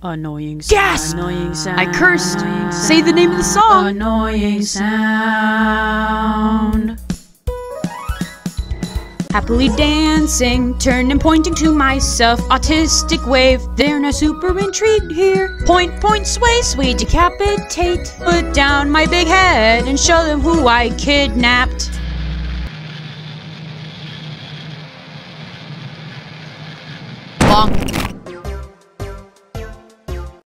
Annoying sound. Gasp! Annoying sound. I cursed. Annoying Say the name of the song. Annoying sound. Happily dancing, turn and pointing to myself. Autistic wave, they're now super intrigued here. Point, point, sway, sway, decapitate. Put down my big head and show them who I kidnapped. Bonk.